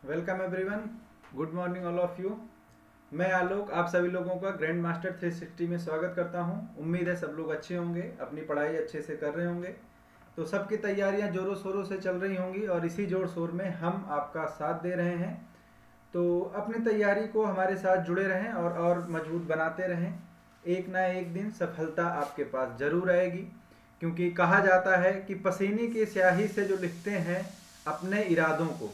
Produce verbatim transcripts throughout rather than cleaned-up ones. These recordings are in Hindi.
Welcome everyone, good morning all of you. मैं आलोक आप सभी लोगों का ग्रैंड मास्टर थ्री सिक्सटी में स्वागत करता हूं। उम्मीद है सब लोग अच्छे होंगे, अपनी पढ़ाई अच्छे से कर रहे होंगे। तो सबकी तैयारियां जोरों शोरों से चल रही होंगी और इसी जोर शोर में हम आपका साथ दे रहे हैं। तो अपनी तैयारी को हमारे साथ जुड़े रहें और और मजबूत बनाते रहें। एक ना एक दिन सफलता आपके पास जरूर आएगी, क्योंकि कहा जाता है कि पसीने की स्याही से जो लिखते हैं अपने इरादों को,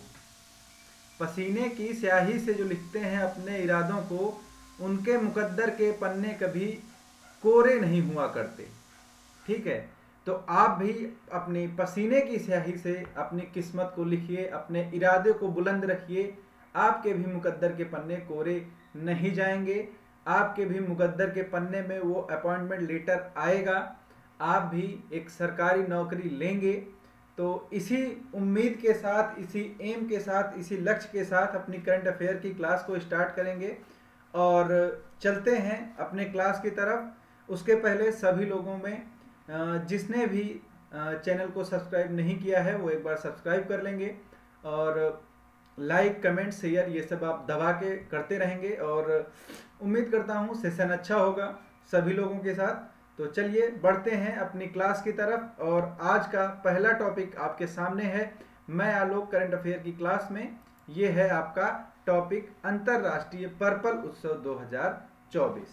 पसीने की स्याही से जो लिखते हैं अपने इरादों को, उनके मुकद्दर के पन्ने कभी कोरे नहीं हुआ करते। ठीक है, तो आप भी अपनी पसीने की स्याही से अपनी किस्मत को लिखिए, अपने इरादे को बुलंद रखिए। आपके भी मुकद्दर के पन्ने कोरे नहीं जाएंगे, आपके भी मुकद्दर के पन्ने में वो अपॉइंटमेंट लेटर आएगा, आप भी एक सरकारी नौकरी लेंगे। तो इसी उम्मीद के साथ, इसी एम के साथ, इसी लक्ष्य के साथ अपनी करंट अफेयर की क्लास को स्टार्ट करेंगे और चलते हैं अपने क्लास की तरफ। उसके पहले सभी लोगों में जिसने भी चैनल को सब्सक्राइब नहीं किया है वो एक बार सब्सक्राइब कर लेंगे और लाइक कमेंट शेयर ये सब आप दबा के करते रहेंगे और उम्मीद करता हूँ सेशन अच्छा होगा सभी लोगों के साथ। तो चलिए बढ़ते हैं अपनी क्लास की तरफ और आज का पहला टॉपिक आपके सामने है। मैं आलोक करंट अफेयर की क्लास में, ये है आपका टॉपिक अंतरराष्ट्रीय पर्पल उत्सव दो हज़ार चौबीस।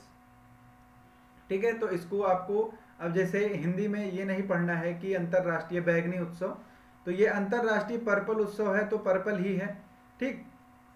ठीक है, तो इसको आपको अब जैसे हिंदी में ये नहीं पढ़ना है कि अंतरराष्ट्रीय बैगनी उत्सव, तो ये अंतरराष्ट्रीय पर्पल उत्सव है तो पर्पल ही है। ठीक,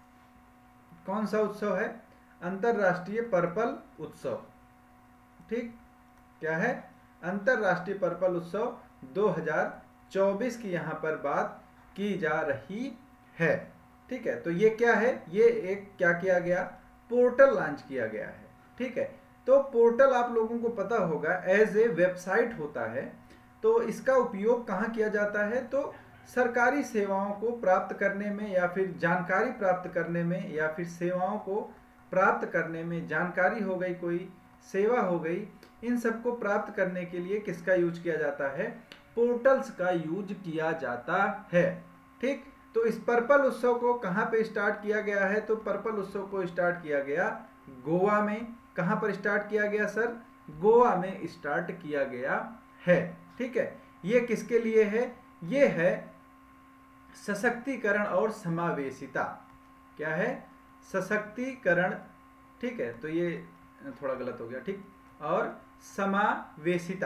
कौन सा उत्सव है? अंतरराष्ट्रीय पर्पल उत्सव। ठीक, क्या है? अंतरराष्ट्रीय पर्पल उत्सव दो हज़ार चौबीस की यहाँ पर बात की जा रही है। ठीक है, तो ये क्या है? ये एक क्या किया गया? पोर्टल लॉन्च किया गया है। ठीक है, तो पोर्टल आप लोगों को पता होगा एज ए वेबसाइट होता है। तो इसका उपयोग कहाँ किया जाता है? तो सरकारी सेवाओं को प्राप्त करने में या फिर जानकारी प्राप्त करने में या फिर सेवाओं को प्राप्त करने में, जानकारी हो गई, कोई सेवा हो गई, इन सबको प्राप्त करने के लिए किसका यूज किया जाता है? पोर्टल्स का यूज किया जाता है। ठीक, तो इस पर्पल उत्सव को कहाँ पे स्टार्ट किया गया है? तो पर्पल उत्सव को स्टार्ट किया गया गोवा में। कहाँ पर स्टार्ट किया गया सर? गोवा में स्टार्ट किया गया है। ठीक है, ये किसके लिए है? ये है सशक्तिकरण और समावेशिता। क्या है? सशक्तिकरण। ठीक है, तो ये थोड़ा गलत हो गया। ठीक, और समावेशिता।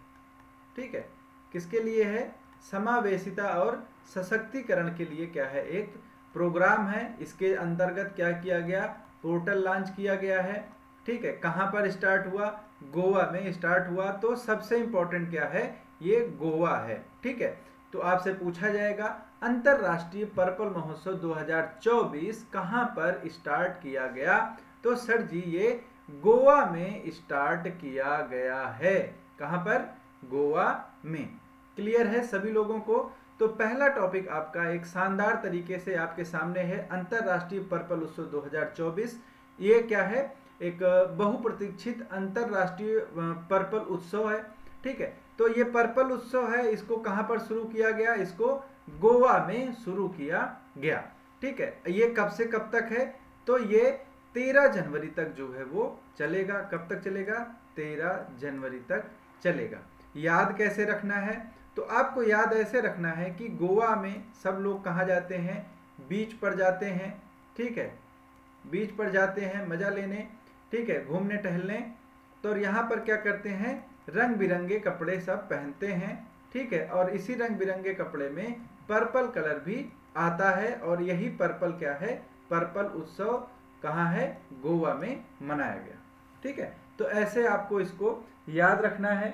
ठीक है, किसके लिए है? समावेशिता और सशक्तिकरण के लिए क्या है? एक प्रोग्राम है। इसके अंतर्गत क्या किया गया? पोर्टल लॉन्च किया गया है। ठीक है, कहाँ पर स्टार्ट हुआ? गोवा में स्टार्ट हुआ। तो सबसे इंपॉर्टेंट क्या है? ये गोवा है। ठीक है, तो आपसे पूछा जाएगा अंतरराष्ट्रीय पर्पल महोत्सव दो हज़ार चौबीस कहाँ पर स्टार्ट किया गया? तो सर जी ये गोवा में स्टार्ट किया गया है। कहां पर? गोवा में। क्लियर है सभी लोगों को? तो पहला टॉपिक आपका एक शानदार तरीके से आपके सामने है, अंतरराष्ट्रीय पर्पल उत्सव दो हज़ार चौबीस। ये क्या है? एक बहुप्रतीक्षित अंतरराष्ट्रीय पर्पल उत्सव है। ठीक है, तो ये पर्पल उत्सव है, इसको कहां पर शुरू किया गया? इसको गोवा में शुरू किया गया। ठीक है, ये कब से कब तक है? तो ये तेरह जनवरी तक जो है वो चलेगा। कब तक चलेगा? तेरह जनवरी तक चलेगा। याद कैसे रखना है? तो आपको याद ऐसे रखना है कि गोवा में सब लोग कहाँ जाते हैं? बीच पर जाते हैं। ठीक है, बीच पर जाते हैं मजा लेने, ठीक है, घूमने टहलने। तो यहाँ पर क्या करते हैं? रंग बिरंगे कपड़े सब पहनते हैं। ठीक है, और इसी रंग बिरंगे कपड़े में पर्पल कलर भी आता है और यही पर्पल क्या है? पर्पल उत्सव कहाँ है? गोवा में मनाया गया। ठीक है, तो ऐसे आपको इसको याद रखना है।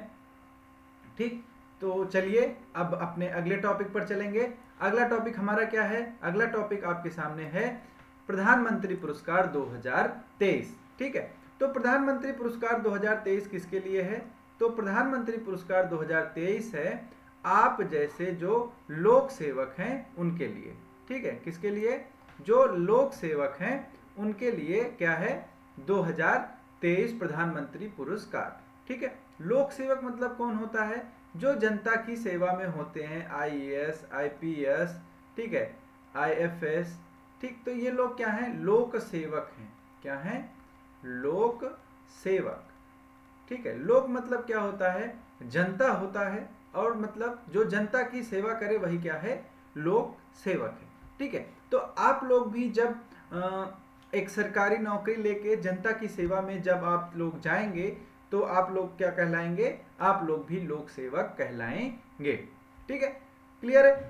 ठीक, तो चलिए अब अपने अगले टॉपिक पर चलेंगे। अगला टॉपिक हमारा क्या है? अगला टॉपिक आपके सामने है प्रधानमंत्री पुरस्कार दो हज़ार तेईस। ठीक है, तो प्रधानमंत्री पुरस्कार दो हज़ार तेईस किसके लिए है? तो प्रधानमंत्री पुरस्कार दो हज़ार तेईस है आप जैसे जो लोक सेवक हैं उनके लिए। ठीक है, किसके लिए? जो लोक सेवक हैं उनके लिए क्या है? दो हज़ार तेईस प्रधानमंत्री पुरस्कार। ठीक है, लोक सेवक मतलब कौन होता है? जो जनता की सेवा में होते हैं, I A S, I P S, ठीक है, आई एफ एस, ठीक, तो ये लोग क्या हैं, लोक सेवक हैं। क्या हैं, लोक सेवक। ठीक है, लोक मतलब क्या होता है, जनता होता है, और मतलब जो जनता की सेवा करे वही क्या है, लोक सेवक है। ठीक है, तो आप लोग भी जब आ, एक सरकारी नौकरी लेके जनता की सेवा में जब आप लोग जाएंगे तो आप लोग क्या कहलाएंगे, आप लोग भी लोक सेवक कहलाएंगे। ठीक है, क्लियर है।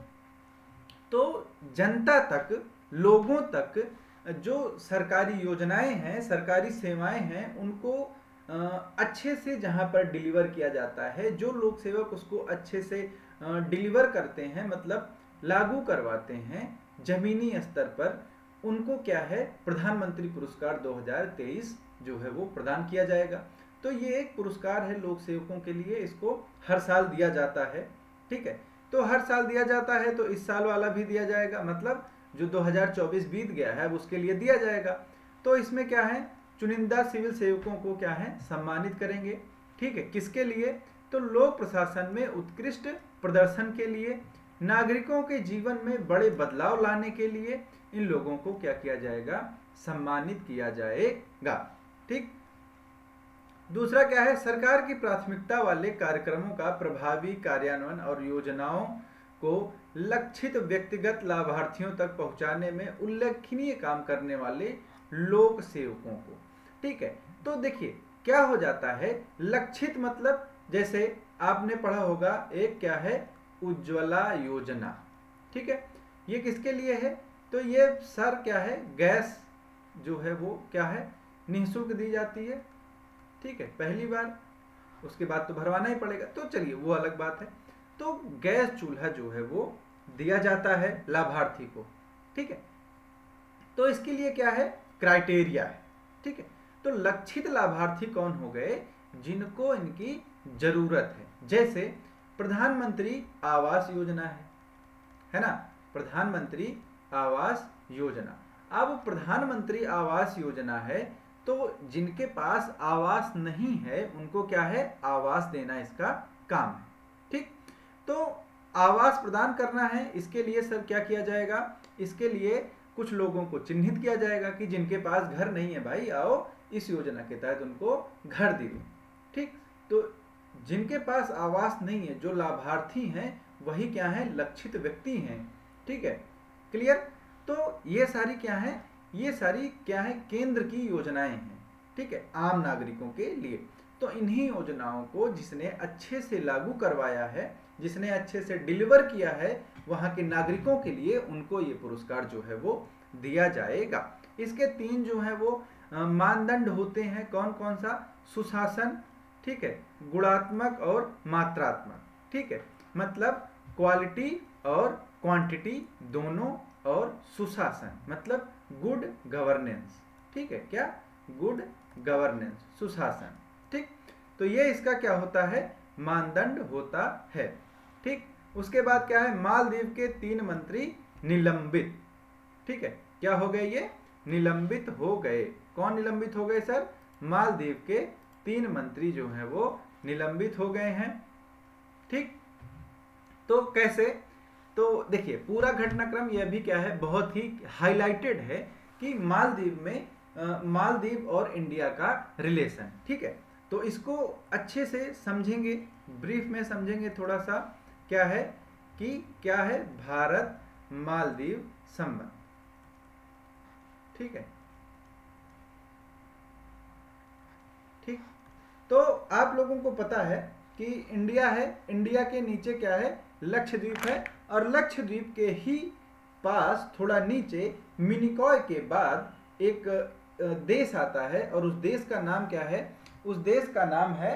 तो जनता तक, लोगों तक जो सरकारी योजनाएं हैं, सरकारी सेवाएं हैं, उनको अच्छे से जहां पर डिलीवर किया जाता है, जो लोक सेवक उसको अच्छे से डिलीवर करते हैं, मतलब लागू करवाते हैं जमीनी स्तर पर, उनको क्या है, प्रधानमंत्री पुरस्कार दो हज़ार तेईस जो है वो प्रदान किया जाएगा। तो ये एक पुरस्कार है लोक सेवकों के लिए, इसको हर साल दिया जाता है। ठीक है, तो हर साल दिया जाता है, तो इस साल वाला भी दिया जाएगा, मतलब जो दो हज़ार चौबीस बीत गया है उसके लिए दिया जाएगा। तो इसमें क्या है, चुनिंदा सिविल सेवकों को क्या है, सम्मानित करेंगे। ठीक है, किसके लिए, तो लोक प्रशासन में उत्कृष्ट प्रदर्शन के लिए, नागरिकों के जीवन में बड़े बदलाव लाने के लिए इन लोगों को क्या किया जाएगा, सम्मानित किया जाएगा। ठीक, दूसरा क्या है, सरकार की प्राथमिकता वाले कार्यक्रमों का प्रभावी कार्यान्वयन और योजनाओं को लक्षित व्यक्तिगत लाभार्थियों तक पहुंचाने में उल्लेखनीय काम करने वाले लोक सेवकों को। ठीक है, तो देखिए क्या हो जाता है, लक्षित मतलब जैसे आपने पढ़ा होगा एक क्या है, उज्ज्वला योजना। ठीक है, ये किसके लिए है, तो ये सर क्या है, गैस जो है वो क्या है, निःशुल्क दी जाती है। ठीक है, पहली बार, उसके बाद तो भरवाना ही पड़ेगा, तो चलिए वो अलग बात है। तो गैस चूल्हा जो है वो दिया जाता है लाभार्थी को। ठीक है, तो इसके लिए क्या है, क्राइटेरिया है। ठीक है, तो लक्षित लाभार्थी कौन हो गए, जिनको इनकी जरूरत है। जैसे प्रधानमंत्री आवास योजना है है ना, प्रधानमंत्री आवास योजना। अब प्रधानमंत्री आवास योजना है, तो जिनके पास आवास नहीं है उनको क्या है, आवास देना इसका काम है। ठीक, तो आवास प्रदान करना है, इसके लिए सर क्या किया जाएगा, इसके लिए कुछ लोगों को चिन्हित किया जाएगा कि जिनके पास घर नहीं है भाई, आओ इस योजना के तहत उनको घर दिए। ठीक, तो जिनके पास आवास नहीं है, जो लाभार्थी हैं वही क्या है, लक्षित व्यक्ति हैं। ठीक है, क्लियर। तो ये सारी क्या है, ये सारी क्या है, केंद्र की योजनाएं हैं। ठीक है, आम नागरिकों के लिए। तो इन्हीं योजनाओं को जिसने अच्छे से लागू करवाया है, जिसने अच्छे से डिलीवर किया है वहां के नागरिकों के लिए, उनको ये पुरस्कार जो है वो दिया जाएगा। इसके तीन जो है वो मानदंड होते हैं, कौन कौन सा, सुशासन, ठीक है, गुणात्मक और मात्रात्मक। ठीक है, मतलब क्वालिटी और क्वांटिटी दोनों, और सुशासन मतलब गुड गवर्नेंस। ठीक है, क्या, गुड गवर्नेंस, सुशासन। ठीक, तो ये इसका क्या होता है, मानदंड होता है। ठीक, उसके बाद क्या है, मालदीव के तीन मंत्री निलंबित। ठीक है, क्या हो गए, ये निलंबित हो गए। कौन निलंबित हो गए सर, मालदीव के तीन मंत्री जो हैं वो निलंबित हो गए हैं। ठीक, तो कैसे, तो देखिए पूरा घटनाक्रम यह भी क्या है, बहुत ही हाईलाइटेड है कि मालदीव में आ, मालदीव और इंडिया का रिलेशन। ठीक है, तो इसको अच्छे से समझेंगे, ब्रीफ में समझेंगे थोड़ा सा। क्या है कि क्या है, भारत मालदीव संबंध। ठीक है, ठीक, तो आप लोगों को पता है कि इंडिया है, इंडिया के नीचे क्या है, लक्षद्वीप है, और लक्षद्वीप के ही पास थोड़ा नीचे मिनिकॉय के बाद एक देश आता है, और उस देश का नाम क्या है, उस देश का नाम है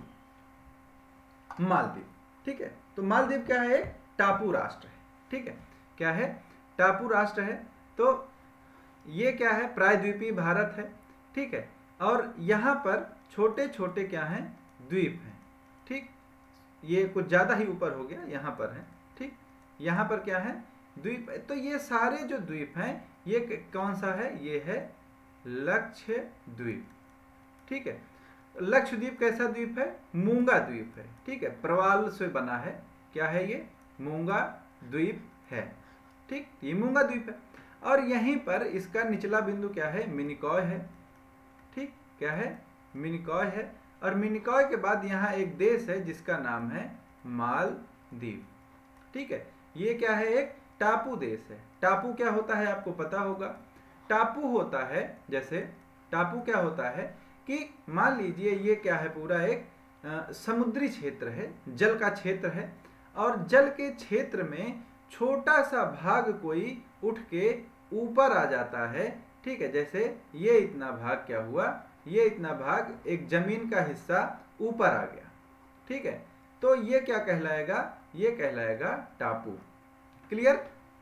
मालदीव। ठीक है, तो मालदीव क्या है, टापू राष्ट्र है। ठीक है, क्या है, टापू राष्ट्र है। तो ये क्या है, प्रायद्वीपीय भारत है। ठीक है, और यहाँ पर छोटे छोटे क्या हैं, द्वीप हैं। ठीक, ये कुछ ज़्यादा ही ऊपर हो गया, यहाँ पर है। ठीक, यहाँ पर क्या है, द्वीप। तो ये सारे जो द्वीप हैं, ये कौन सा है, ये है लक्षद्वीप। ठीक है, लक्षद्वीप कैसा द्वीप है, मूंगा द्वीप है। ठीक है, प्रवाल से बना है। क्या है ये, मूंगा द्वीप है। ठीक, ये मूंगा द्वीप है। और यहीं पर इसका निचला बिंदु क्या है, मिनिकॉय है। ठीक, क्या है, मिनिकॉय है। और मिनिकॉय के बाद यहाँ एक देश है जिसका नाम है मालदीव। ठीक है, ये क्या है, एक टापू देश है। टापू क्या होता है आपको पता होगा। टापू होता है, जैसे टापू क्या होता है कि मान लीजिए ये क्या है, पूरा एक आ, समुद्री क्षेत्र है, जल का क्षेत्र है, और जल के क्षेत्र में छोटा सा भाग कोई उठ के ऊपर आ जाता है। ठीक है, जैसे ये इतना भाग क्या हुआ, ये इतना भाग एक जमीन का हिस्सा ऊपर आ गया। ठीक है, तो ये क्या कहलाएगा, ये कहलाएगा टापू। क्लियर।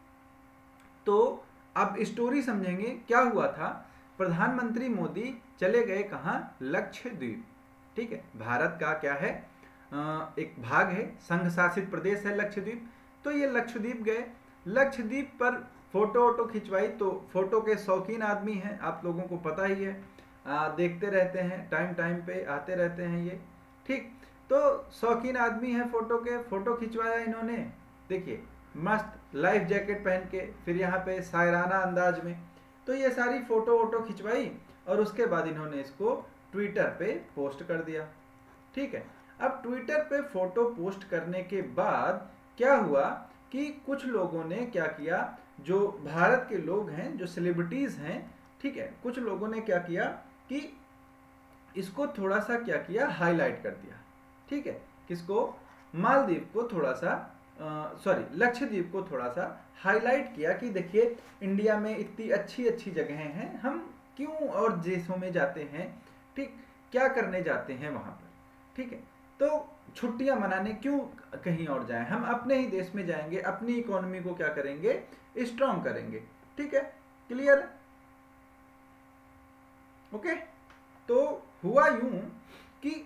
तो अब स्टोरी समझेंगे। क्या हुआ था, प्रधानमंत्री मोदी चले गए कहाँ, लक्षद्वीप। ठीक है, भारत का क्या है, एक भाग है, संघ शासित प्रदेश है लक्षद्वीप। तो ये लक्षद्वीप गए, लक्षद्वीप पर फोटो वोटो खिंचवाई। तो फोटो के शौकीन आदमी हैं, आप लोगों को पता ही है, आ, देखते रहते हैं, टाइम टाइम पे आते रहते हैं ये। ठीक, तो शौकीन आदमी है फोटो के, फोटो खिंचवाया इन्होंने। देखिए मस्त लाइफ जैकेट पहन के, फिर यहाँ पे शायराना अंदाज में। तो ये सारी फोटो वोटो खिंचवाई और उसके बाद इन्होंने इसको ट्विटर पे पोस्ट कर दिया। ठीक है, अब ट्विटर पे फोटो पोस्ट करने के बाद क्या हुआ कि कुछ लोगों ने क्या किया, जो भारत के लोग हैं, जो सेलिब्रिटीज हैं, ठीक है, कुछ लोगों ने क्या किया कि इसको थोड़ा सा क्या किया, हाईलाइट कर दिया। ठीक है, किसको, मालदीव को थोड़ा सा, सॉरी लक्षद्वीप को थोड़ा सा हाईलाइट किया कि देखिए इंडिया में इतनी अच्छी अच्छी जगहें हैं, हम क्यों और देशों में जाते हैं, ठीक, क्या करने जाते हैं वहाँ पर। ठीक है, तो छुट्टियां मनाने क्यों कहीं और जाएं, हम अपने ही देश में जाएंगे, अपनी इकोनॉमी को क्या करेंगे, स्ट्रॉन्ग करेंगे। ठीक है, क्लियर। ओके, तो हुआ यूं कि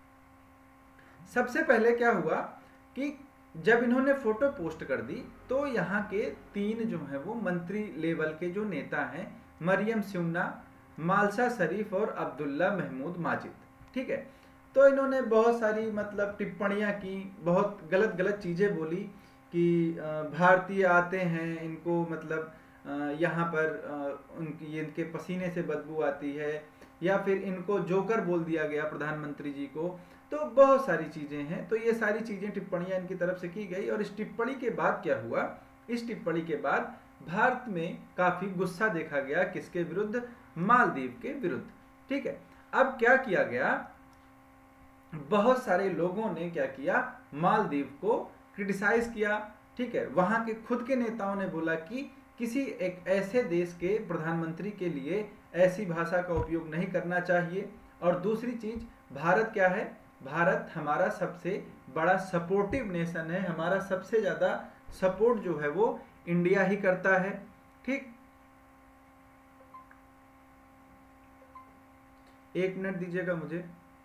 सबसे पहले क्या हुआ कि जब इन्होंने फोटो पोस्ट कर दी तो यहाँ के तीन जो है वो मंत्री लेवल के जो नेता हैं, मरियम सिन्हा, मालशा शरीफ और अब्दुल्ला महमूद माजिद। ठीक है, तो इन्होंने बहुत सारी मतलब टिप्पणियां की, बहुत गलत गलत चीज़ें बोली कि भारतीय आते हैं, इनको मतलब यहाँ पर उनकी इनके पसीने से बदबू आती है, या फिर इनको जोकर बोल दिया गया प्रधानमंत्री जी को। तो बहुत सारी चीज़ें हैं, तो ये सारी चीज़ें टिप्पणियां इनकी तरफ से की गई। और इस टिप्पणी के बाद क्या हुआ, इस टिप्पणी के बाद भारत में काफ़ी गुस्सा देखा गया, किसके विरुद्ध, मालदीव के विरुद्ध। ठीक है, अब क्या किया गया, बहुत सारे लोगों ने क्या किया, मालदीव को क्रिटिसाइज किया। ठीक है, वहाँ के खुद के नेताओं ने बोला कि किसी एक ऐसे देश के प्रधानमंत्री के लिए ऐसी भाषा का उपयोग नहीं करना चाहिए। और दूसरी चीज, भारत क्या है, भारत हमारा सबसे बड़ा सपोर्टिव नेशन है, हमारा सबसे ज़्यादा सपोर्ट जो है वो इंडिया ही करता है। ठीक, एक मिनट दीजिएगा मुझे।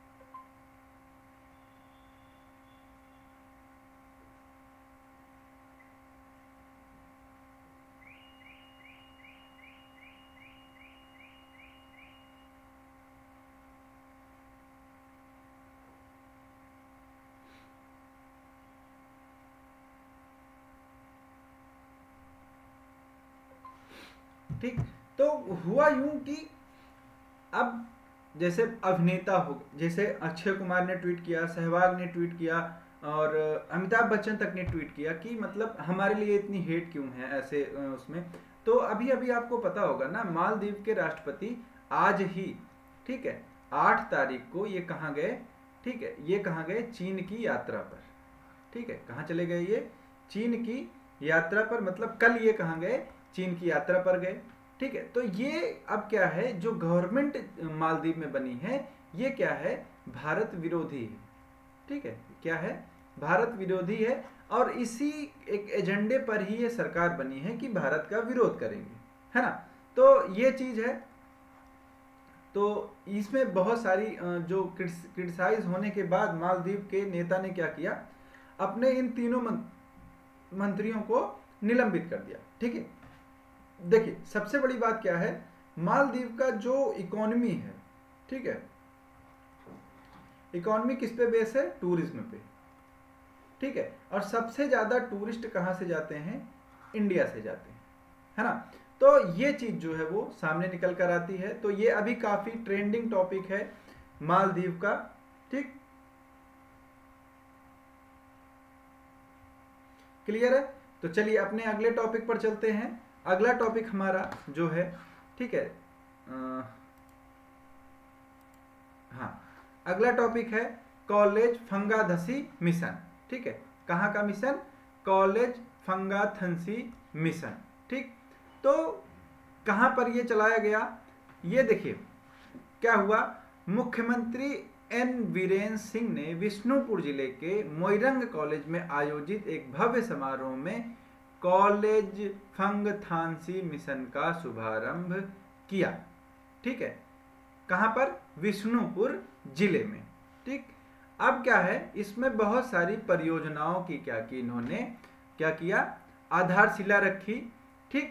ठीक, तो हुआ यूं कि अब जैसे अभिनेता हो, जैसे अक्षय कुमार ने ट्वीट किया, सहवाग ने ट्वीट किया, और अमिताभ बच्चन तक ने ट्वीट किया कि मतलब हमारे लिए इतनी हेट क्यों है ऐसे उसमें। तो अभी अभी आपको पता होगा ना, मालदीव के राष्ट्रपति आज ही, ठीक है, आठ तारीख को ये कहाँ गए, ठीक है, ये कहाँ गए, चीन की यात्रा पर। ठीक है, कहाँ चले गए ये, चीन की यात्रा पर, मतलब कल ये कहाँ गए, चीन की यात्रा पर गए। ठीक है, तो ये अब क्या है, जो गवर्नमेंट मालदीव में बनी है ये क्या है, भारत विरोधी है। ठीक है, क्या है, भारत विरोधी है, और इसी एक एजेंडे पर ही ये सरकार बनी है कि भारत का विरोध करेंगे, है ना। तो ये चीज है, तो इसमें बहुत सारी जो क्रिटिसाइज होने के बाद मालदीव के नेता ने क्या किया, अपने इन तीनों मंत्रियों को निलंबित कर दिया। ठीक है, देखिए सबसे बड़ी बात क्या है, मालदीव का जो इकोनॉमी है, ठीक है, इकोनॉमी किस पे बेस है, टूरिज्म पे। ठीक है, और सबसे ज्यादा टूरिस्ट कहां से जाते हैं, इंडिया से जाते हैं, है ना। तो ये चीज जो है वो सामने निकल कर आती है। तो ये अभी काफी ट्रेंडिंग टॉपिक है मालदीव का। ठीक, क्लियर है? तो चलिए अपने अगले टॉपिक पर चलते हैं। अगला टॉपिक हमारा जो है, ठीक है, आ, हाँ, अगला टॉपिक है कॉलेज फंगाथसी मिशन। ठीक है, कहाँ का मिशन? College फंगाथसी mission. ठीक, तो कहाँ पर ये चलाया गया? ये देखिए क्या हुआ। मुख्यमंत्री एन वीरेंद्र सिंह ने विष्णुपुर जिले के मोइरंग कॉलेज में आयोजित एक भव्य समारोह में कॉलेज फंगाथसी मिशन का शुभारंभ किया। ठीक है, कहाँ पर? विष्णुपुर जिले में। ठीक, अब क्या है, इसमें बहुत सारी परियोजनाओं की क्या की इन्होंने क्या किया, आधारशिला रखी। ठीक,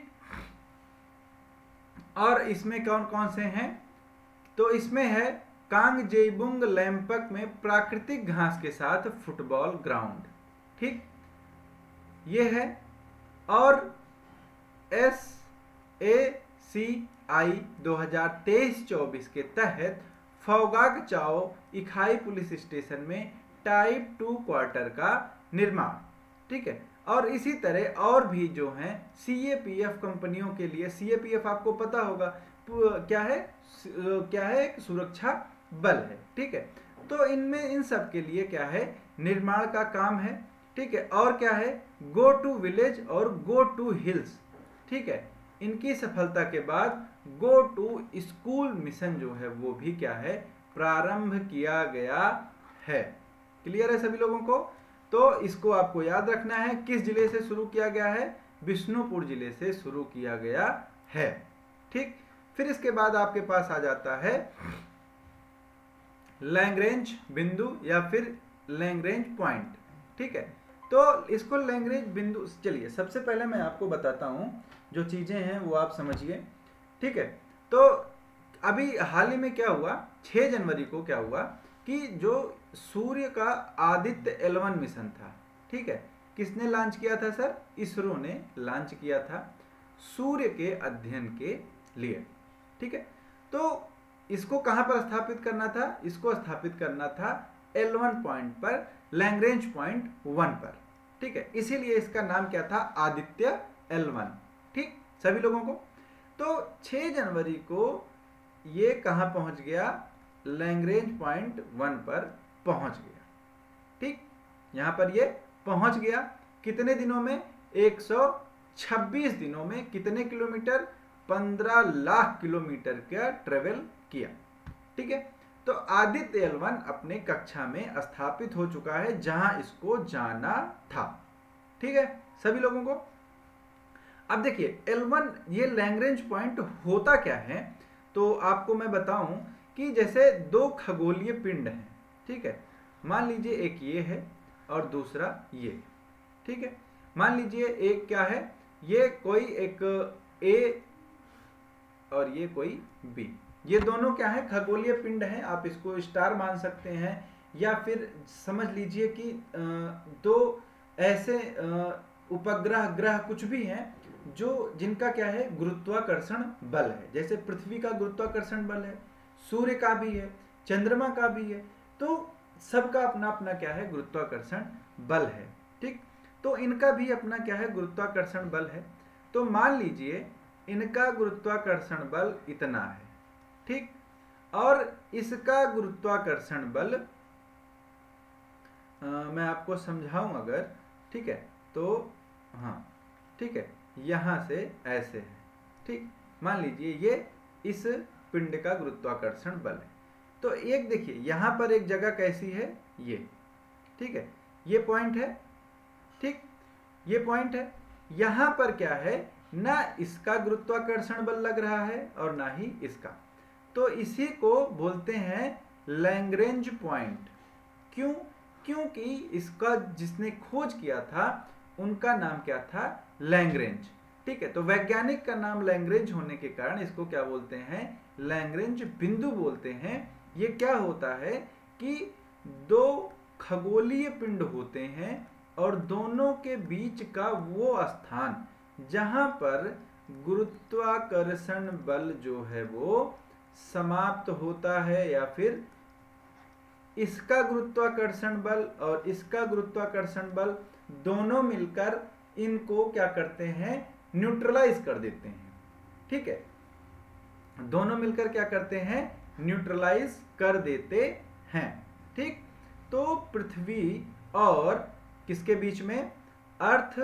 और इसमें कौन कौन से हैं? तो इसमें है कांगजेबुंग लैंपक में प्राकृतिक घास के साथ फुटबॉल ग्राउंड। ठीक, ये है। और एस ए सी आई दो हज़ार तेईस चौबीस के तहत फौगाग चाओ इकाई पुलिस स्टेशन में टाइप टू क्वार्टर का निर्माण। ठीक है, और इसी तरह और भी जो हैं सी ए पी एफ कंपनियों के लिए, सी ए पी एफ आपको पता होगा क्या है, क्या है, एक सुरक्षा बल है। ठीक है, तो इनमें इन सब के लिए क्या है, निर्माण का काम है। ठीक है, और क्या है, गो टू विलेज और गो टू हिल्स। ठीक है, इनकी सफलता के बाद गो टू स्कूल मिशन जो है वो भी क्या है, प्रारंभ किया गया है। क्लियर है सभी लोगों को? तो इसको आपको याद रखना है, किस जिले से शुरू किया गया है? विष्णुपुर जिले से शुरू किया गया है। ठीक, फिर इसके बाद आपके पास आ जाता है लैग्रेंज बिंदु या फिर लैग्रेंज पॉइंट। ठीक है, तो इसको लैग्रेंज बिंदु, चलिए सबसे पहले मैं आपको बताता हूं जो चीजें हैं वो आप समझिए। ठीक है, तो अभी हाल ही में क्या हुआ, छह जनवरी को क्या हुआ कि जो सूर्य का आदित्य एलवन मिशन था, ठीक है, किसने लॉन्च किया था सर? इसरो ने लॉन्च किया था सूर्य के अध्ययन के लिए। ठीक है, तो इसको कहां पर स्थापित करना था? इसको स्थापित करना था एल वन पॉइंट पर, लैग्रेंज पॉइंट वन पर। ठीक है, इसीलिए इसका नाम क्या था? Aditya L one. ठीक, सभी लोगों को। तो छह जनवरी को ये कहां पहुंच गया? लैग्रेंज पॉइंट वन पर पहुंच गया। ठीक, यहां पर ये पहुंच गया। कितने दिनों में? एक सौ छब्बीस दिनों में। कितने किलोमीटर? पंद्रह लाख किलोमीटर का ट्रेवल किया। ठीक है, तो आदित्य एल वन अपने कक्षा में स्थापित हो चुका है जहां इसको जाना था। ठीक है सभी लोगों को। अब देखिए एल वन ये लैग्रेंज पॉइंट होता क्या है, तो आपको मैं बताऊं कि जैसे दो खगोलीय पिंड हैं। ठीक है, मान लीजिए एक ये है और दूसरा ये। ठीक है, मान लीजिए एक क्या है, ये कोई एक ए और ये कोई बी। ये दोनों क्या है? खगोलीय पिंड हैं। आप इसको स्टार मान सकते हैं या फिर समझ लीजिए कि दो ऐसे उपग्रह ग्रह कुछ भी हैं जो जिनका क्या है, गुरुत्वाकर्षण बल है। जैसे पृथ्वी का गुरुत्वाकर्षण बल है, सूर्य का भी है, चंद्रमा का भी है, तो सबका अपना अपना क्या है, गुरुत्वाकर्षण बल है। ठीक, तो इनका भी अपना क्या है, गुरुत्वाकर्षण बल है। तो मान लीजिए इनका गुरुत्वाकर्षण बल इतना है। ठीक, और इसका गुरुत्वाकर्षण बल आ, मैं आपको समझाऊं अगर, ठीक है, तो हाँ ठीक है, यहां से ऐसे है। ठीक, मान लीजिए ये इस पिंड का गुरुत्वाकर्षण बल है। तो एक देखिए यहां पर एक जगह कैसी है, ये। ठीक है, ये पॉइंट है। ठीक, ये पॉइंट है। यहां पर क्या है, ना इसका गुरुत्वाकर्षण बल लग रहा है और ना ही इसका। तो इसी को बोलते हैं लैग्रेंज पॉइंट। क्यों? क्योंकि इसका जिसने खोज किया था उनका नाम क्या था, लैग्रेंज। ठीक है, तो वैज्ञानिक का नाम लैग्रेंज होने के कारण इसको क्या बोलते हैं, लैग्रेंज बिंदु बोलते हैं। ये क्या होता है कि दो खगोलीय पिंड होते हैं और दोनों के बीच का वो स्थान जहां पर गुरुत्वाकर्षण बल जो है वो समाप्त होता है, या फिर इसका गुरुत्वाकर्षण बल और इसका गुरुत्वाकर्षण बल दोनों मिलकर इनको क्या करते हैं, न्यूट्रलाइज कर देते हैं। ठीक है, दोनों मिलकर क्या करते हैं, न्यूट्रलाइज कर देते हैं। ठीक, तो पृथ्वी और किसके बीच में, अर्थ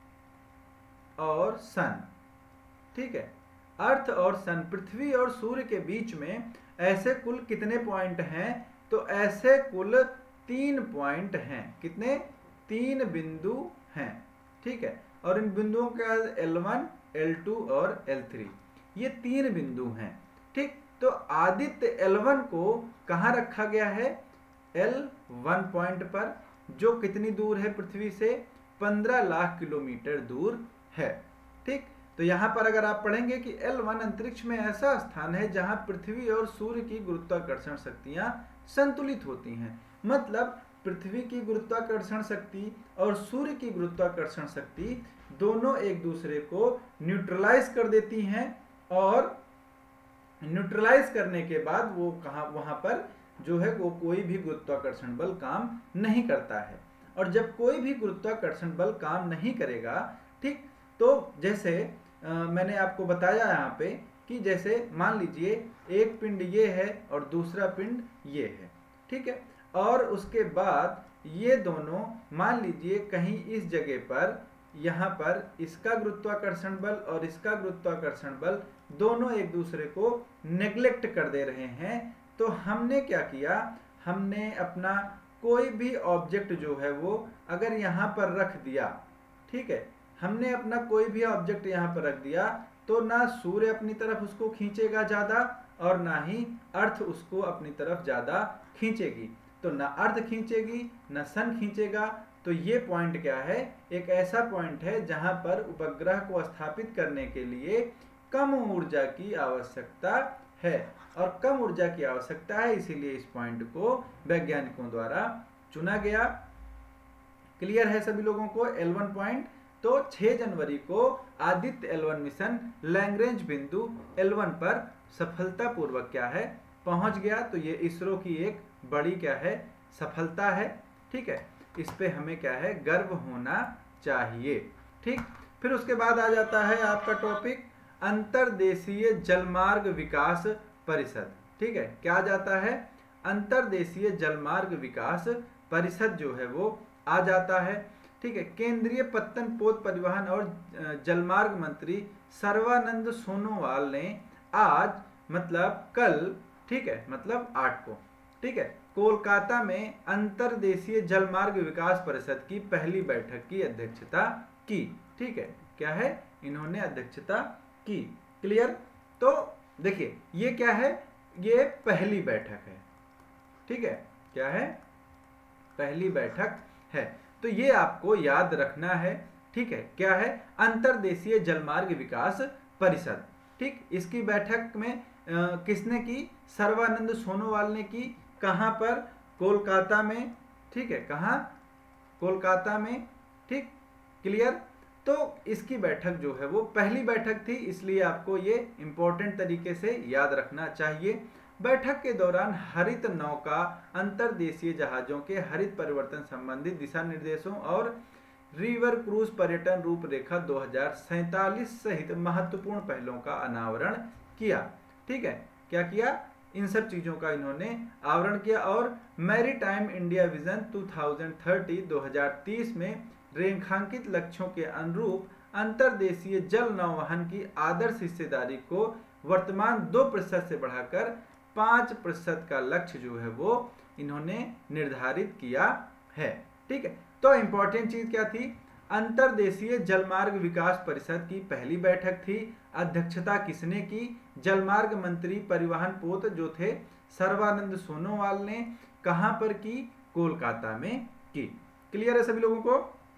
और सन। ठीक है, अर्थ और सन, पृथ्वी और सूर्य के बीच में ऐसे कुल कितने पॉइंट हैं, तो ऐसे कुल तीन पॉइंट हैं। कितने, तीन बिंदु हैं। ठीक है, और इन बिंदुओं का एल वन, एल टू और एल थ्री, ये तीन बिंदु हैं। ठीक, तो आदित्य एल वन को कहाँ रखा गया है, एल वन पॉइंट पर, जो कितनी दूर है पृथ्वी से, पंद्रह लाख किलोमीटर दूर है। ठीक, तो यहां पर अगर आप पढ़ेंगे कि एल वन अंतरिक्ष में ऐसा स्थान है जहां पृथ्वी और सूर्य की गुरुत्वाकर्षण शक्तियां संतुलित होती हैं। मतलब पृथ्वी की गुरुत्वाकर्षण शक्ति और सूर्य की गुरुत्वाकर्षण शक्ति दोनों एक दूसरे को न्यूट्रलाइज कर देती हैं, और न्यूट्रलाइज करने के बाद वो कहाँ, वहां पर जो है वो कोई भी गुरुत्वाकर्षण बल काम नहीं करता है। और जब कोई भी गुरुत्वाकर्षण बल काम नहीं करेगा, ठीक, तो जैसे आ, मैंने आपको बताया यहाँ पे कि जैसे मान लीजिए एक पिंड ये है और दूसरा पिंड ये है। ठीक है, और उसके बाद ये दोनों मान लीजिए कहीं इस जगह पर, यहाँ पर इसका गुरुत्वाकर्षण बल और इसका गुरुत्वाकर्षण बल दोनों एक दूसरे को नेग्लेक्ट कर दे रहे हैं। तो हमने क्या किया, हमने अपना कोई भी ऑब्जेक्ट जो है वो अगर यहाँ पर रख दिया, ठीक है, हमने अपना कोई भी ऑब्जेक्ट यहाँ पर रख दिया, तो ना सूर्य अपनी तरफ उसको खींचेगा ज़्यादा और ना ही अर्थ उसको अपनी तरफ ज़्यादा खींचेगी। तो ना अर्थ खींचेगी ना सन खींचेगा। तो ये पॉइंट क्या है, एक ऐसा पॉइंट है जहाँ पर उपग्रह को स्थापित करने के लिए कम ऊर्जा की आवश्यकता है, और कम ऊर्जा की आवश्यकता है, इसीलिए इस पॉइंट को वैज्ञानिकों द्वारा चुना गया। क्लियर है सभी लोगों को एल वन पॉइंट। तो छह जनवरी को Aditya L one mission Lagrange बिंदु एल वन पर सफलतापूर्वक क्या है, पहुंच गया। तो ये इसरो की एक बड़ी क्या है, सफलता है। ठीक है, इस पे हमें क्या है, गर्व होना चाहिए। ठीक, फिर उसके बाद आ जाता है आपका टॉपिक अंतर्देशीय जलमार्ग विकास परिषद। ठीक है, क्या जाता है, अंतर्देशीय जलमार्ग विकास परिषद जो है वो आ जाता है। ठीक है, केंद्रीय पत्तन पोत परिवहन और जलमार्ग मंत्री सर्बानंद सोनोवाल ने आज मतलब कल, ठीक है, मतलब आठ को, ठीक है, कोलकाता में अंतर्देशीय जलमार्ग विकास परिषद की पहली बैठक की अध्यक्षता की। ठीक है, क्या है, इन्होंने अध्यक्षता की। क्लियर। तो देखिए ये क्या है, ये पहली बैठक है। ठीक है, क्या है, पहली बैठक है। तो ये आपको याद रखना है। ठीक है, क्या है, अंतर्देशीय जलमार्ग विकास परिषद। ठीक, इसकी बैठक में आ, किसने की, सर्बानंद सोनोवाल ने की। कहाँ पर, कोलकाता में। ठीक है, कहाँ, कोलकाता में। ठीक, क्लियर। तो इसकी बैठक जो है वो पहली बैठक थी, इसलिए आपको ये इंपॉर्टेंट तरीके से याद रखना चाहिए। बैठक के दौरान हरित नौका अंतर्देशीय जहाजों के हरित परिवर्तन संबंधित दिशा निर्देशों और रिवर क्रूज पर्यटन रूपरेखा दो हजार सैतालीस सहित महत्वपूर्ण पहलों का अनावरण किया। ठीक है, क्या किया, इन सब चीजों का इन्होंने आवरण किया। और मैरीटाइम इंडिया विजन दो हज़ार तीस दो हज़ार तीस में रेखांकित लक्ष्यों के अनुरूप अंतर्देशीय जल नौवहन की आदर्श हिस्सेदारी को वर्तमान दो प्रतिशत से बढ़ाकर पाँच प्रतिशत का लक्ष्य जो है वो इन्होंने निर्धारित किया है। ठीक है, तो इंपॉर्टेंट चीज क्या थी, अंतर्देशीय जलमार्ग विकास परिषद की पहली बैठक थी। अध्यक्षता किसने की, जलमार्ग मंत्री परिवहन पोत जो थे सर्बानंद सोनोवाल ने। कहां पर की, कोलकाता में की। क्लियर है सभी लोगों को।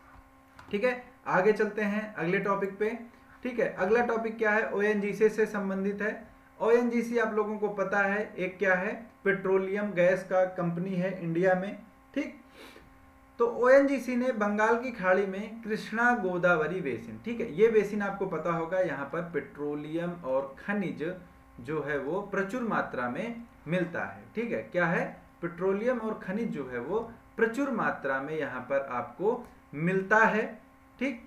ठीक है, आगे चलते हैं अगले टॉपिक पे। ठीक है, अगला टॉपिक क्या है, ओएनजीसी से संबंधित है। ओएनजीसी आप लोगों को पता है एक क्या है, पेट्रोलियम गैस का कंपनी है इंडिया में। ठीक, तो ओएनजीसी ने बंगाल की खाड़ी में कृष्णा गोदावरी बेसिन, ठीक है, ये बेसिन आपको पता होगा, यहाँ पर पेट्रोलियम और खनिज जो है वो प्रचुर मात्रा में मिलता है, ठीक है, क्या है, पेट्रोलियम और खनिज जो है वो प्रचुर मात्रा में यहाँ पर आपको मिलता है, ठीक।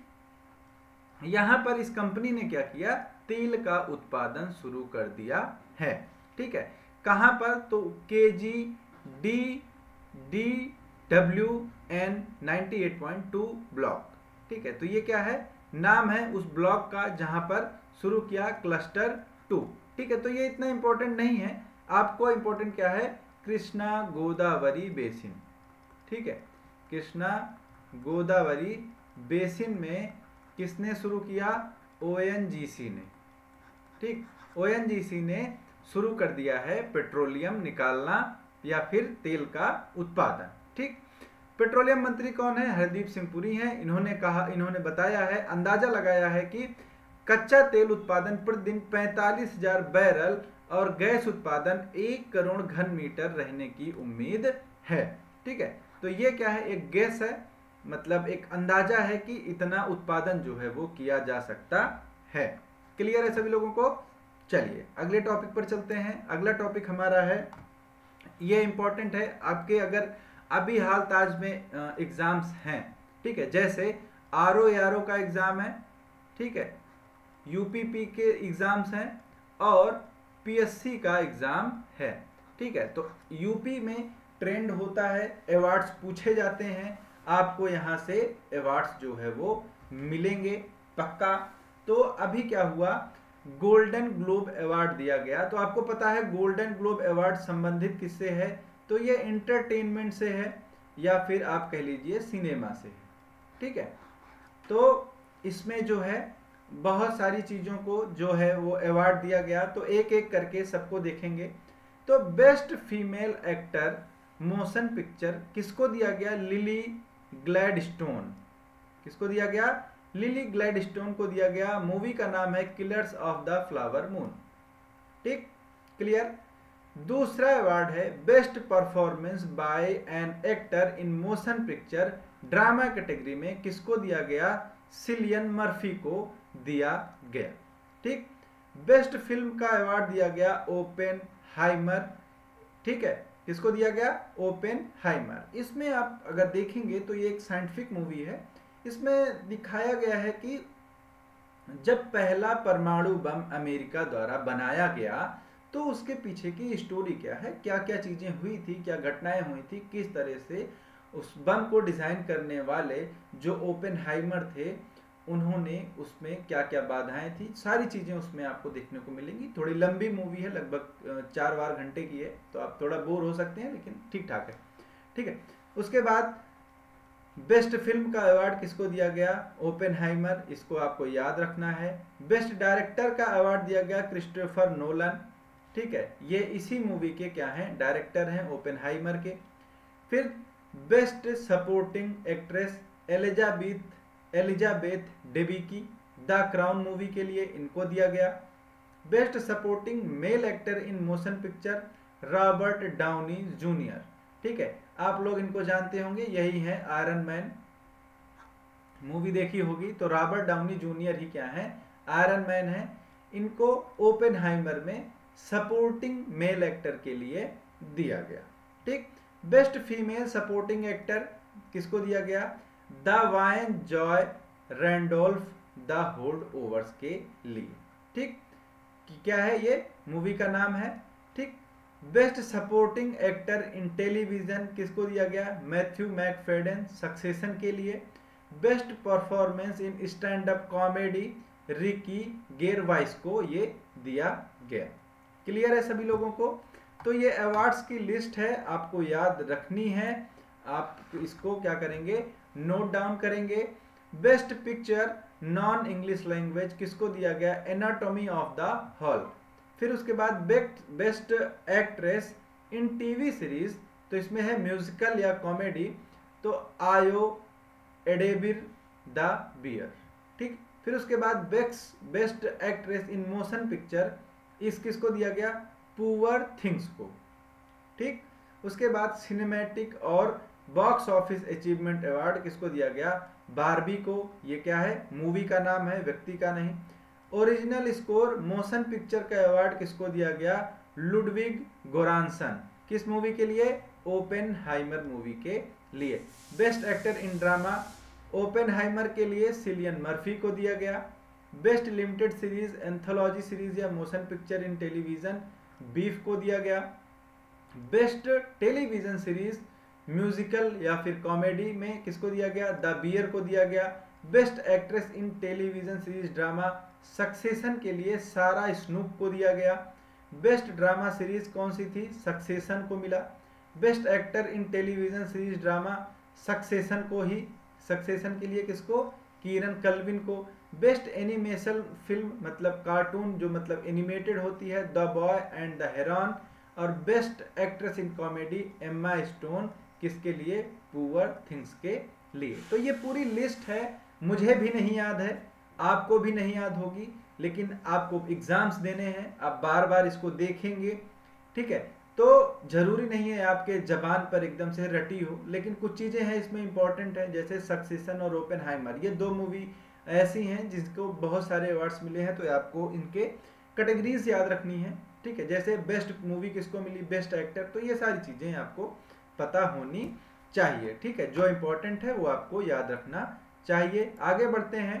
यहाँ पर इस कंपनी ने क्या किया, तेल का उत्पादन शुरू कर दिया है, ठीक है, कहाँ पर, तो K G D D W N ninety eight point two block, ठीक है, तो ये क्या है, नाम है उस ब्लॉक का जहां पर शुरू किया क्लस्टर टू, ठीक है। तो ये इतना इंपॉर्टेंट नहीं है, आपको इंपॉर्टेंट क्या है, कृष्णा गोदावरी बेसिन, ठीक है, कृष्णा गोदावरी बेसिन में किसने शुरू किया, ओएनजीसी ने, ठीक, ओएनजीसी ने शुरू कर दिया है पेट्रोलियम निकालना या फिर तेल का उत्पादन, ठीक। पेट्रोलियम मंत्री कौन है, हरदीप सिंह पुरी हैं। इन्होंने कहा, इन्होंने बताया है, अंदाजा लगाया है कि कच्चा तेल उत्पादन प्रतिदिन पैंतालीस हजार बैरल और गैस उत्पादन एक करोड़ घन मीटर रहने की उम्मीद है, ठीक है। तो ये क्या है, एक गैस है, मतलब एक अंदाजा है कि इतना उत्पादन जो है वो किया जा सकता है। क्लियर है सभी लोगों को। चलिए अगले टॉपिक पर चलते हैं। अगला टॉपिक हमारा है, ये इंपॉर्टेंट है आपके, अगर अभी हाल ताज में एग्जाम्स हैं, ठीक है, जैसे आर ओ आर ओ का एग्जाम है, ठीक है, यूपीपी के एग्जाम्स हैं और पीएससी का एग्जाम है, ठीक है। तो यूपी में ट्रेंड होता है, अवार्ड्स पूछे जाते हैं, आपको यहाँ से अवार्ड्स जो है वो मिलेंगे पक्का। तो अभी क्या हुआ, गोल्डन ग्लोब अवार्ड दिया गया। तो आपको पता है गोल्डन ग्लोब अवार्ड संबंधित किससे है, तो ये एंटरटेनमेंट से है या फिर आप कह लीजिए सिनेमा से है, ठीक है। तो इसमें जो है बहुत सारी चीज़ों को जो है वो अवार्ड दिया गया, तो एक एक करके सबको देखेंगे। तो best female actor motion picture किसको दिया गया, लिली ग्लैडस्टोन, किसको दिया गया, लिली ग्लैडस्टोन को दिया गया। मूवी का नाम है Killers of the Flower Moon, ठीक, क्लियर। दूसरा अवार्ड है best performance by an actor in motion picture drama category में किसको दिया गया, सिलियन मर्फी को दिया गया, ठीक। बेस्ट फिल्म का अवार्ड दिया गया ओपेनहाइमर, ठीक है, किसको दिया गया, ओपेनहाइमर। इसमें आप अगर देखेंगे तो ये एक साइंटिफिक मूवी है। इसमें दिखाया गया है कि जब पहला परमाणु बम अमेरिका द्वारा बनाया गया तो उसके पीछे की स्टोरी क्या है, क्या क्या चीजें हुई थी, क्या घटनाएं हुई थी, किस तरह से उस बम को डिजाइन करने वाले जो ओपेनहाइमर थे उन्होंने उसमें क्या क्या बाधाएं थी, सारी चीजें उसमें आपको देखने को मिलेंगी। थोड़ी लंबी मूवी है, लगभग चार बार घंटे की है, तो आप थोड़ा बोर हो सकते हैं, लेकिन ठीक ठाक है, ठीक है। उसके बाद बेस्ट फिल्म का अवार्ड किसको दिया गया, ओपेनहाइमर, इसको आपको याद रखना है। बेस्ट डायरेक्टर का अवार्ड दिया गया क्रिस्टोफर नोलन, ठीक है, ये इसी मूवी के क्या हैं, डायरेक्टर हैं ओपेनहाइमर के। फिर best supporting actress Elizabeth Elizabeth Debicki the Crown movie के लिए इनको दिया गया। Best supporting male actor in motion picture Robert Downey junior, ठीक है, आप लोग इनको जानते होंगे, यही है आयरन मैन, मूवी देखी होगी, तो रॉबर्ट डाउनी जूनियर ही क्या है, आयरन मैन है। इनको ओपेनहाइमर में सपोर्टिंग मेल एक्टर के लिए दिया गया, ठीक। बेस्ट फीमेल सपोर्टिंग एक्टर किसको दिया गया, Da'Vine Joy Randolph the Holdovers ओवर्स के लिए, ठीक, क्या है ये मूवी का नाम है, ठीक। Best supporting actor in television किसको दिया गया, मैथ्यू मैकफेडन सक्सेशन के लिए। Best performance in stand up comedy Ricky Gervais को ये दिया गया। क्लियर है सभी लोगों को। तो ये अवार्ड्स की लिस्ट है, आपको याद रखनी है, आप इसको क्या करेंगे, नोट डाउन करेंगे। Best picture non English language किसको दिया गया, एनाटॉमी ऑफ द हॉल। फिर उसके बाद best actress in TV series, तो इसमें है म्यूजिकल या कॉमेडी, तो आयो एडेबिर द बियर, ठीक। फिर उसके बाद best best actress in motion picture, इस किसको दिया गया, पुअर थिंग्स को, ठीक। उसके बाद सिनेमैटिक और बॉक्स ऑफिस अचीवमेंट अवार्ड किसको दिया गया? बारबी को। ये क्या है? मूवी का नाम है, व्यक्ति का नहीं। ओरिजिनल स्कोर मोशन पिक्चर का अवार्ड किसको दिया गया? Ludwig Goransson. किस मूवी के लिए? ओपेनहाइमर मूवी के लिए। Best actor in drama Oppenheimer के लिए सिलियन मर्फी को दिया गया। Best limited series anthology series या motion picture in television Beef को दिया गया। बेस्ट टेलीविजन सीरीज म्यूजिकल या फिर कॉमेडी में किसको दिया गया? द बियर को दिया गया। Best actress in television series drama Succession के लिए सारा स्नूप को दिया गया। बेस्ट ड्रामा सीरीज कौन सी थी? सक्सेशन को मिला। Best actor in television series drama Succession को ही, सक्सेशन के लिए किसको? कीरन कल्विन को। बेस्ट एनिमेशन फिल्म मतलब कार्टून जो मतलब एनिमेटेड होती है, the boy and the heron. और best actress in comedy Emma Stone, किसके लिए? पुअर थिंग्स के लिए। तो ये पूरी लिस्ट है, मुझे भी नहीं याद है, आपको भी नहीं याद होगी, लेकिन आपको एग्जाम्स देने हैं, आप बार बार इसको देखेंगे, ठीक है? तो जरूरी नहीं है आपके जबान पर एकदम से रटी हो, लेकिन कुछ चीजें हैं इसमें इंपॉर्टेंट है, जैसे सक्सेशन और ओपेनहाइमर, ये दो मूवी ऐसी हैं जिसको बहुत सारे अवार्ड्स मिले हैं, तो आपको इनके कैटेगरीज याद रखनी है, ठीक है? जैसे बेस्ट मूवी किसको मिली? Best actor. तो ये सारी चीजें आपको पता होनी चाहिए, ठीक है? जो इंपॉर्टेंट है वो आपको याद रखना चाहिए। आगे बढ़ते हैं।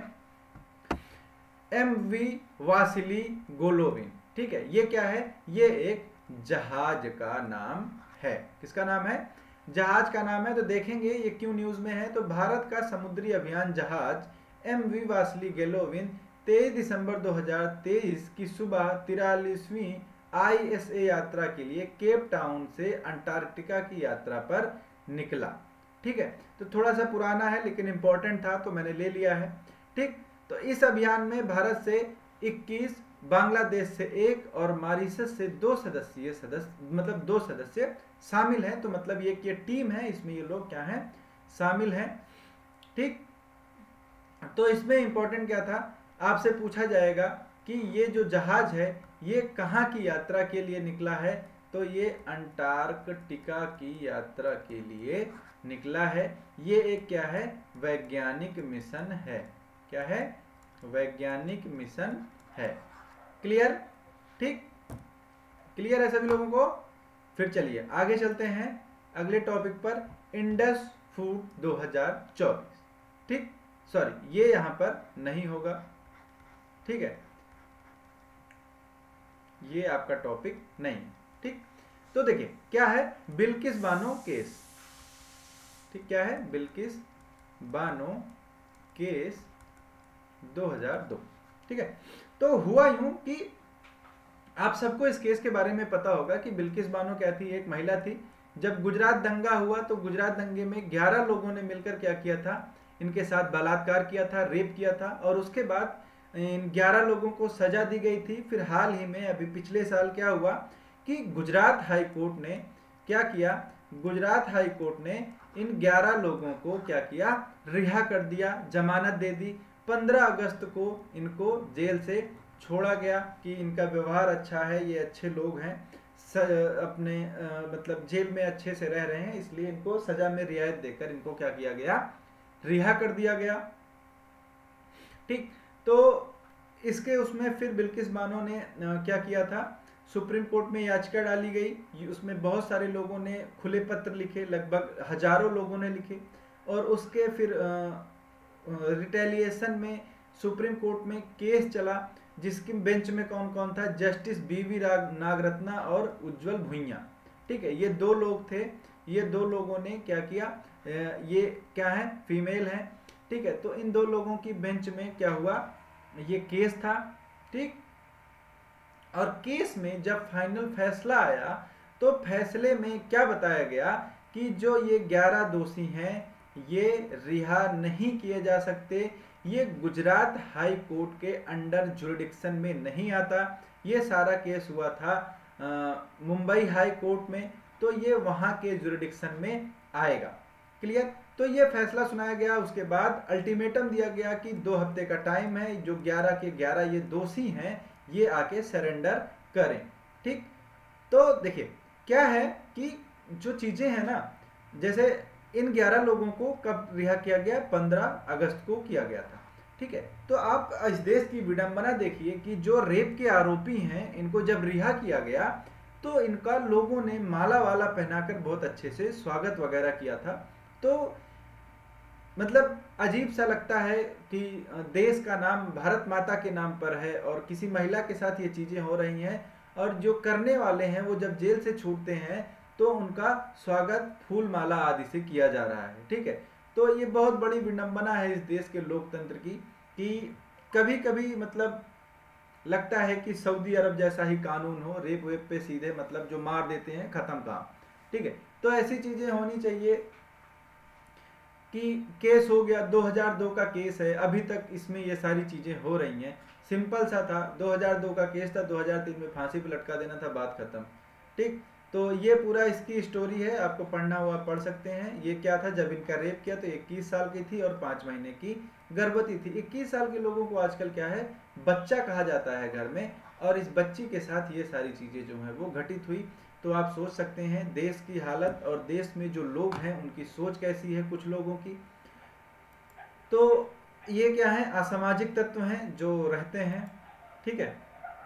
एम वी वासिली गोलोविन, ठीक है? ये क्या है? ये एक जहाज का नाम है। किसका नाम है? जहाज का नाम है। तो देखेंगे ये क्यों न्यूज में है। तो भारत का समुद्री अभियान जहाज एम वी वासिली गोलोविन तेईस दिसंबर दो हज़ार तेईस की सुबह तिरालीसवीं आई एस ए यात्रा के लिए केप टाउन से अंटार्कटिका की यात्रा पर निकला, ठीक है? तो थोड़ा सा पुराना है लेकिन इंपॉर्टेंट था तो मैंने ले लिया है, ठीक? तो इस अभियान में भारत से इक्कीस, बांग्लादेश से एक और मॉरिशस से दो सदस्यीय सदस्य मतलब दो सदस्य शामिल हैं। तो मतलब ये ये टीम है, इसमें ये लोग क्या हैं? शामिल हैं, ठीक? तो इसमें इंपॉर्टेंट क्या था? आपसे पूछा जाएगा कि ये जो जहाज है ये कहाँ की यात्रा के लिए निकला है? तो ये अंटार्कटिका की यात्रा के लिए निकला है। ये एक क्या है? वैज्ञानिक मिशन है। क्या है? वैज्ञानिक मिशन है। क्लियर? ठीक, क्लियर है सभी लोगों को? फिर चलिए आगे चलते हैं अगले टॉपिक पर, इंडस फूड दो हज़ार चौबीस, ठीक? सॉरी, ये यहां पर नहीं होगा, ठीक है? ये आपका टॉपिक नहीं, ठीक? तो देखिए क्या है? बिल्किस बानो केस, ठीक? क्या है? बिल्किस बानो केस दो हज़ार दो, ठीक है? तो हुआ यूं कि आप सबको इस केस के बारे में पता होगा कि बिल्किस बानो क्या थी? एक महिला थी। जब गुजरात दंगा हुआ तो गुजरात दंगे में ग्यारह लोगों ने मिलकर क्या किया था? इनके साथ बलात्कार किया था, रेप किया था, और उसके बाद इन ग्यारह लोगों को सजा दी गई थी। फिर हाल ही में अभी पिछले साल क्या हुआ कि गुजरात हाई कोर्ट ने क्या किया? गुजरात हाई कोर्ट ने इन ग्यारह लोगों को क्या किया? रिहा कर दिया, जमानत दे दी। पंद्रह अगस्त को इनको जेल से छोड़ा गया कि इनका व्यवहार अच्छा है, ये अच्छे लोग हैं, अपने आ, मतलब जेल में अच्छे से रह रहे हैं, इसलिए इनको सजा में रियायत देकर इनको क्या किया गया? रिहा कर दिया गया, ठीक? तो इसके उसमें फिर बिल्किस बानो ने क्या किया था? सुप्रीम कोर्ट में याचिका डाली गई, उसमें बहुत सारे लोगों ने खुले पत्र लिखे, लगभग हजारों लोगों ने लिखे, और उसके फिर रिटेलिएशन में सुप्रीम कोर्ट में केस चला, जिसकी बेंच में कौन कौन था? जस्टिस बी वी नागरत्ना और उज्जवल भुइयां, ठीक है? ये दो लोग थे। ये दो लोगों ने क्या किया? ये क्या है? फीमेल हैं, ठीक है? तो इन दो लोगों की बेंच में क्या हुआ? ये केस था, ठीक? और केस में जब फाइनल फैसला आया तो फैसले में क्या बताया गया कि जो ये ग्यारह दोषी हैं ये रिहा नहीं किए जा सकते, ये गुजरात हाई कोर्ट के अंडर जुरिडिक्शन में नहीं आता। ये सारा केस हुआ था मुंबई हाई कोर्ट में, तो ये वहां के जुरिडिक्शन में आएगा। क्लियर? तो ये फैसला सुनाया गया। उसके बाद अल्टीमेटम दिया गया कि दो हफ्ते का टाइम है, जो ग्यारह के ग्यारह ये दोषी हैं ये आके सरेंडर करें, ठीक? तो देखिए क्या है कि जो चीजें हैं ना, जैसे इन ग्यारह लोगों को कब रिहा किया गया? पंद्रह अगस्त को किया गया था। ठीक है, तो आप इस देश की विडंबना देखिए कि जो रेप के आरोपी हैं इनको जब रिहा किया गया तो इनका लोगों ने माला वाला पहनाकर बहुत अच्छे से स्वागत वगैरह किया था। तो मतलब अजीब सा लगता है कि देश का नाम भारत माता के नाम पर है और किसी महिला के साथ ये चीज़ें हो रही हैं, और जो करने वाले हैं वो जब जेल से छूटते हैं तो उनका स्वागत फूल माला आदि से किया जा रहा है। ठीक है, तो ये बहुत बड़ी विडंबना है इस देश के लोकतंत्र की कि कभी कभी मतलब लगता है कि सऊदी अरब जैसा ही कानून हो, रेप वेप पे सीधे मतलब जो मार देते हैं खत्म काम। ठीक है, तो ऐसी चीज़ें होनी चाहिए कि केस हो गया, दो हज़ार दो का केस है, अभी तक इसमें ये सारी चीज़ें हो रही हैं। सिंपल सा था, दो हज़ार दो का केस था, दो हज़ार तीन में फांसी पे लटका देना था, बात खत्म। ठीक, तो ये पूरा इसकी स्टोरी है, आपको पढ़ना हुआ पढ़ सकते हैं। ये क्या था, जब इनका रेप किया तो इक्कीस साल की थी और पाँच महीने की गर्भवती थी। इक्कीस साल के लोगों को आजकल क्या है, बच्चा कहा जाता है घर में, और इस बच्ची के साथ ये सारी चीज़ें जो हैं वो घटित हुई। तो आप सोच सकते हैं देश की हालत और देश में जो लोग हैं उनकी सोच कैसी है कुछ लोगों की। तो ये क्या है, असामाजिक तत्व हैं जो रहते हैं। ठीक है,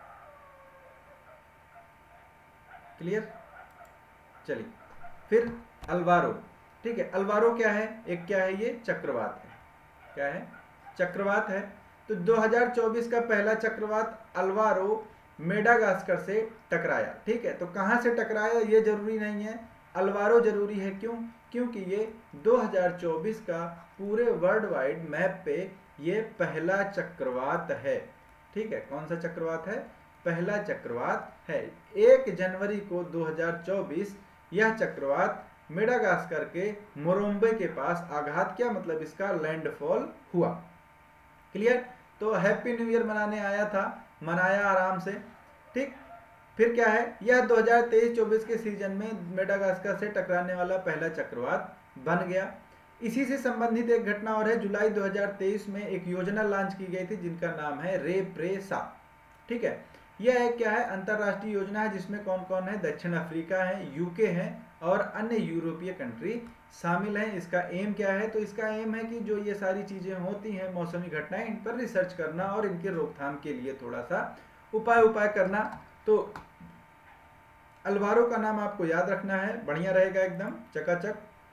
क्लियर। चलिए फिर अल्वारो। ठीक है, अल्वारो क्या है, एक क्या है, ये चक्रवात है। क्या है, चक्रवात है। तो दो हज़ार चौबीस का पहला चक्रवात अल्वारो मेडागास्कर से टकराया। ठीक है, तो कहाँ से टकराया ये जरूरी नहीं है, अल्वारो जरूरी है। क्यों? क्योंकि ये दो हज़ार चौबीस का पूरे वर्ल्ड वाइड मैप पे ये पहला चक्रवात है। ठीक है, कौन सा चक्रवात है, पहला चक्रवात है। एक जनवरी को दो हज़ार चौबीस यह चक्रवात मेडागास्कर के मोरोम्बे के पास आघात किया, मतलब इसका लैंडफॉल हुआ। क्लियर। तो हैप्पी न्यू ईयर मनाने आया था, मनाया आराम से। ठीक, फिर क्या है, यह दो हज़ार तेईस चौबीस के सीजन में मेडागास्कर से टकराने वाला पहला चक्रवात बन गया। इसी से संबंधित एक घटना और है, जुलाई दो हज़ार तेईस में एक योजना लॉन्च की गई थी जिनका नाम है रेप्रेसा। ठीक है, यह एक क्या है, अंतरराष्ट्रीय योजना है जिसमें कौन कौन है, दक्षिण अफ्रीका है, यूके है और अन्य यूरोपीय कंट्री शामिल हैं। इसका एम क्या है, तो इसका एम है कि जो ये सारी चीज़ें होती हैं मौसमी घटनाएं, इन पर रिसर्च करना और इनके रोकथाम के लिए थोड़ा सा उपाय उपाय करना। तो अल्वारो का नाम आपको याद रखना है, बढ़िया रहेगा एकदम चकाचक।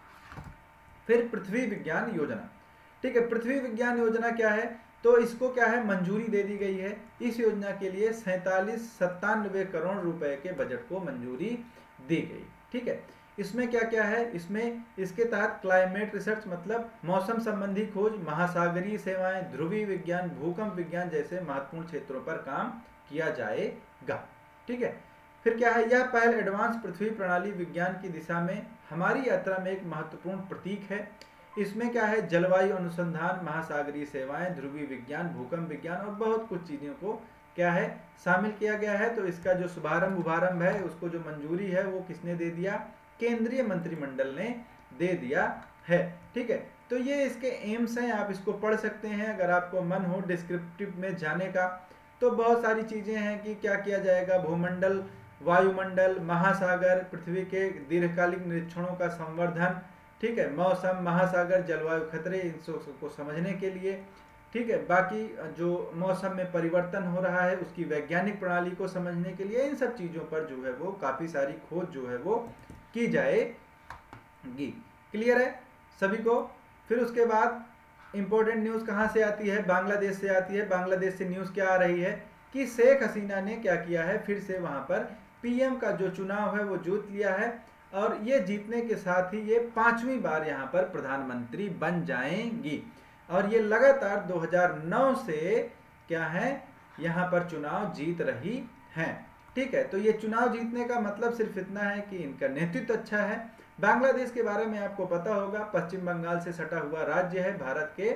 फिर पृथ्वी विज्ञान योजना। ठीक है, पृथ्वी विज्ञान योजना क्या है, तो इसको क्या है, मंजूरी दे दी गई है। इस योजना के लिए सैतालीस सत्तानवे करोड़ रुपए के बजट को मंजूरी दी गई। ठीक है, इसमें क्या क्या है, इसमें इसके तहत क्लाइमेट रिसर्च मतलब मौसम संबंधी खोज, महासागरीय सेवाएं, ध्रुवीय विज्ञान, भूकंप विज्ञान जैसे महत्वपूर्ण क्षेत्रों पर काम किया जाएगा। ठीक है, फिर क्या है, यह पहल एडवांस पृथ्वी प्रणाली विज्ञान की दिशा में हमारी यात्रा में एक महत्वपूर्ण प्रतीक है। इसमें क्या है, जलवायु अनुसंधान, महासागरीय सेवाएं, ध्रुवीय विज्ञान, भूकंप विज्ञान और बहुत कुछ चीज़ों को क्या है शामिल किया गया है। तो इसका जो शुभारंभ उभारंभ है, उसको जो मंजूरी है वो किसने दे दिया, केंद्रीय मंत्रिमंडल ने दे दिया है। ठीक है, तो ये इसके एम्स हैं, आप इसको पढ़ सकते हैं अगर आपको मन हो डिस्क्रिप्टिव में जाने का। तो बहुत सारी चीज़ें हैं कि क्या किया जाएगा, भूमंडल, वायुमंडल, महासागर, पृथ्वी के दीर्घकालिक निरीक्षणों का संवर्धन। ठीक है, मौसम, महासागर, जलवायु खतरे, इन सबको समझने के लिए। ठीक है, बाकी जो मौसम में परिवर्तन हो रहा है उसकी वैज्ञानिक प्रणाली को समझने के लिए, इन सब चीज़ों पर जो है वो काफ़ी सारी खोज जो है वो की जाएगी। क्लियर है सभी को। फिर उसके बाद इंपॉर्टेंट न्यूज़ कहाँ से आती है, बांग्लादेश से आती है। बांग्लादेश से न्यूज़ क्या आ रही है कि शेख हसीना ने क्या किया है, फिर से वहाँ पर पीएम का जो चुनाव है वो जीत लिया है, और ये जीतने के साथ ही ये पांचवी बार यहाँ पर प्रधानमंत्री बन जाएंगी। और ये लगातार दो हज़ार नौ से क्या है, यहाँ पर चुनाव जीत रही हैं। ठीक है, तो ये चुनाव जीतने का मतलब सिर्फ इतना है कि इनका नेतृत्व अच्छा है। बांग्लादेश के बारे में आपको पता होगा, पश्चिम बंगाल से सटा हुआ राज्य है भारत के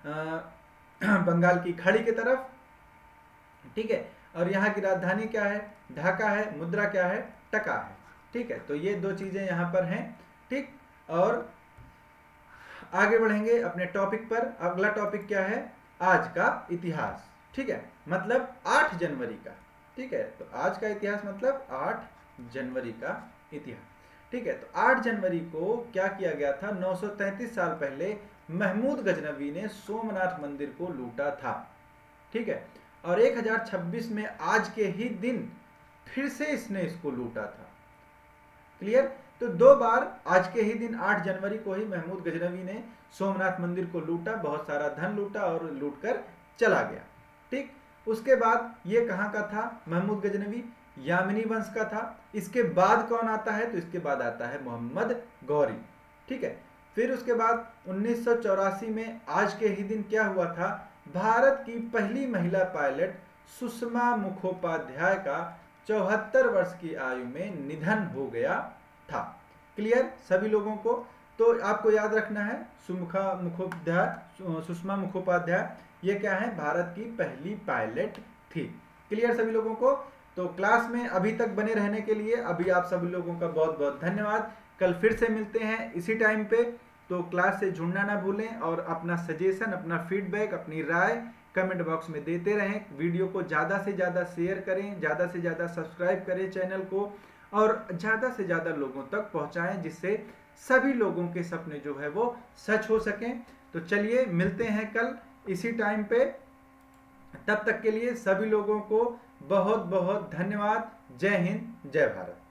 आ, बंगाल की खाड़ी की तरफ। ठीक है, और यहाँ की राजधानी क्या है, ढाका है, मुद्रा क्या है, टका है। ठीक है, तो ये दो चीज़ें यहाँ पर हैं। ठीक, और आगे बढ़ेंगे अपने टॉपिक पर। अगला टॉपिक क्या है, आज का इतिहास। ठीक है, मतलब आठ जनवरी का। ठीक है, तो आज का इतिहास मतलब आठ जनवरी का इतिहास। ठीक है, तो आठ जनवरी को क्या किया गया था, नौ सौ तैंतीस साल पहले महमूद गजनवी ने सोमनाथ मंदिर को लूटा था। ठीक है, और एक हज़ार छब्बीस में आज के ही दिन फिर से इसने इसको लूटा था। क्लियर? तो दो बार आज के ही दिन आठ जनवरी को ही महमूद गजनवी ने सोमनाथ मंदिर को लूटा, बहुत सारा धन लूटा और लूट कर चला गया। ठीक, उसके बाद ये कहाँ का था महमूद गजनवी? यामिनी वंश का था। इसके बाद कौन आता है? तो इसके बाद आता है मोहम्मद गौरी। ठीक है, फिर उसके बाद उन्नीस सौ चौरासी में आज के ही दिन क्या हुआ था, भारत की पहली महिला पायलट सुषमा मुखोपाध्याय का चौहत्तर वर्ष की आयु में निधन हो गया था। क्लियर सभी लोगों को? तो आपको याद रखना है सुमुखा मुखोपाध्याय, सुषमा मुखोपाध्याय ये क्या है, भारत की पहली पायलट थी। क्लियर सभी लोगों को? तो क्लास में अभी तक बने रहने के लिए अभी आप सभी लोगों का बहुत बहुत धन्यवाद। कल फिर से मिलते हैं इसी टाइम पे, तो क्लास से जुड़ना ना भूलें और अपना सजेशन, अपना फीडबैक, अपनी राय कमेंट बॉक्स में देते रहें। वीडियो को ज़्यादा से ज़्यादा शेयर करें, ज़्यादा से ज़्यादा सब्सक्राइब करें चैनल को और ज़्यादा से ज़्यादा लोगों तक पहुँचाएं, जिससे सभी लोगों के सपने जो है वो सच हो सकें। तो चलिए मिलते हैं कल इसी टाइम पे, तब तक के लिए सभी लोगों को बहुत बहुत धन्यवाद। जय हिंद, जय भारत।